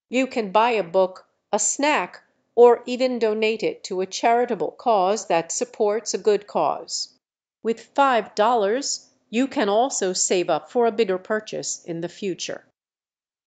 You can buy a book, a snack, or even donate it to a charitable cause that supports a good cause. With $5 you can also save up for a bigger purchase in the future.